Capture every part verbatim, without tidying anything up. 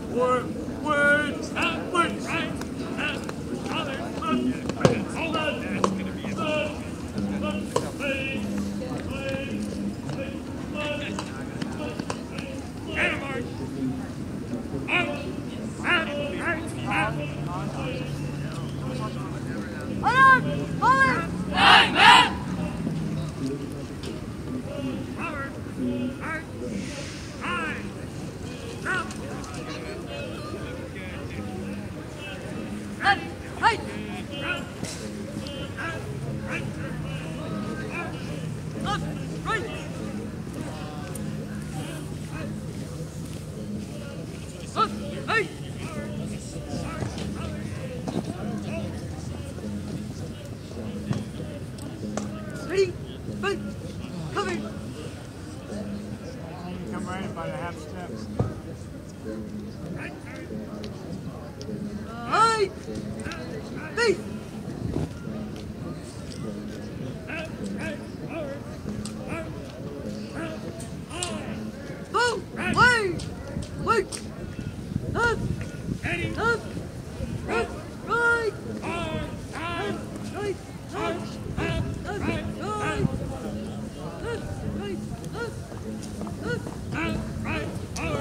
Word, words, out, words, right, out, other, hold on, that's gonna be it. Play, play, play, play, and march. Out, out, out, out. Hold on! Hold on! Nine, man! Forward, right, high, up. Up! Right! Right, out, right, Up! Right! Up! Right! Ready? Right! Cover! Come right in by the half steps. Right! Face! Go! Way! Wait! Up! Up! Right! Right! Right! Right! Up! Up! Right! Up! Right! Up! Up!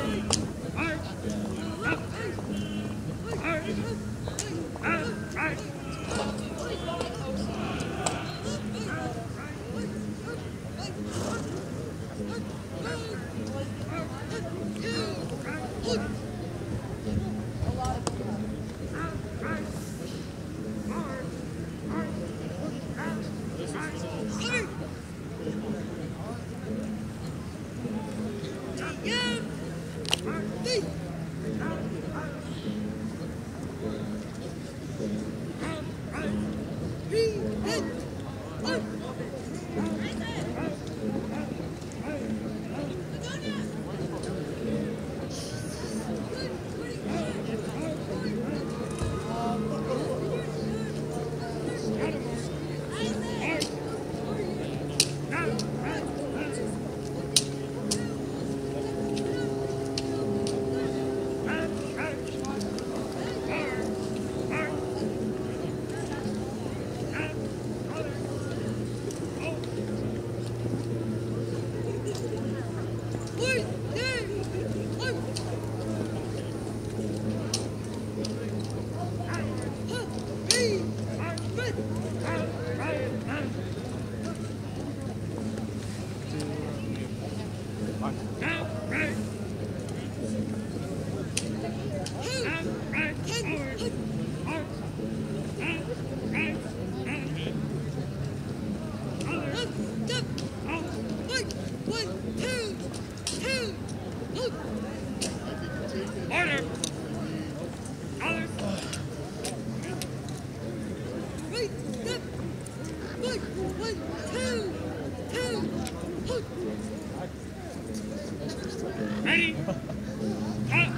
Order! Others! Right, step, one, one, two, two, hook. Ready? Up!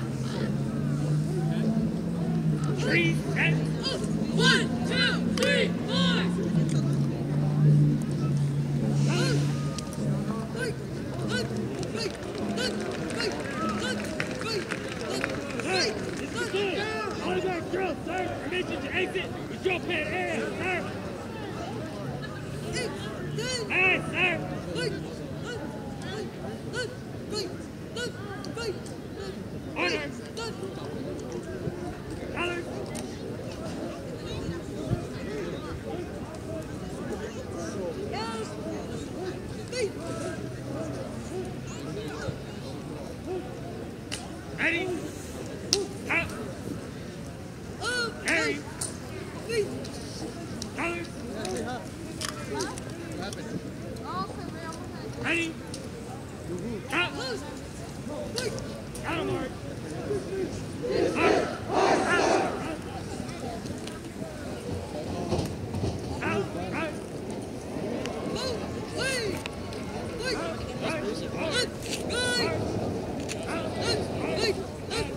Three, set! Up. One, two, three, four. Up. Right, up, right, up, right, up, right, up, right, This is up, good! down. All of our drills, sir! Permission to exit with your pin air, sir! Eight, ten. Aye, sir! Right, up, right, up, right, up, right, up, Order! right, up. Others! Down. Feet. Ready? Up! Up. Carry! Feet. Others! Ready? Up! Close. Right. Downward! Up! Out! Out! Right! Go. Way. Right. Right! Left. Right. Out! Left. Right. Left.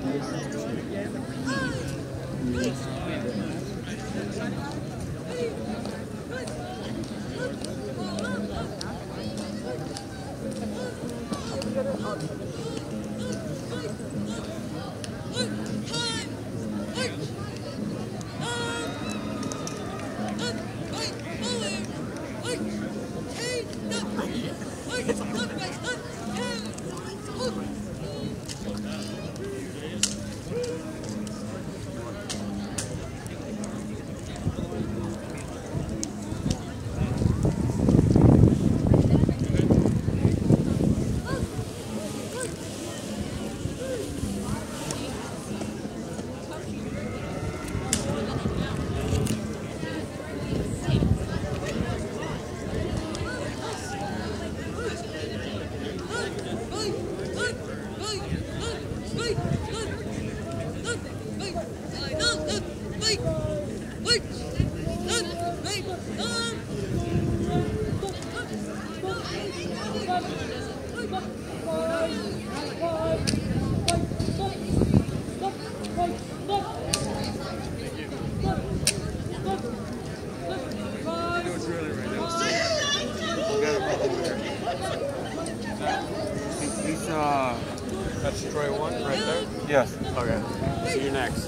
He's, uh... That's Troy one right there? Yes. Okay. See you next.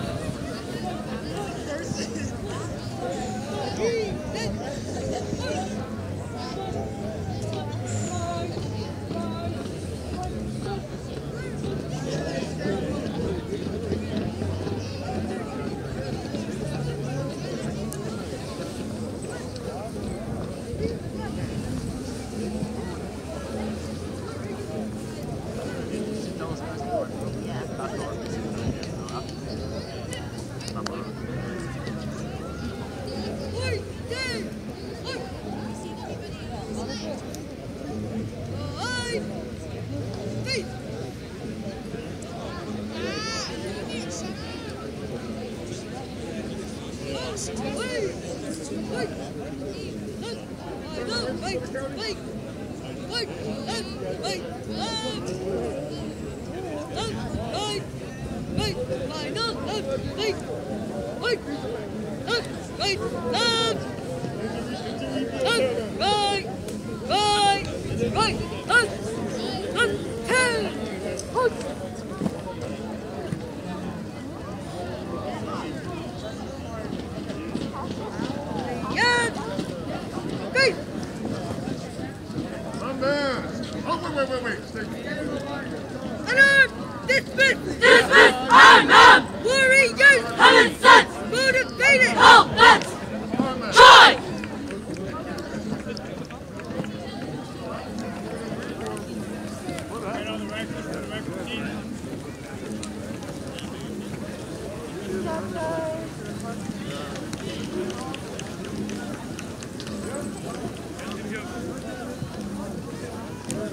Unarmed! Dismissed! Dismiss! Unarmed! Warriors! Common sense! Motivated! Hell-bent! Try! Right on the record, for the record, Gina.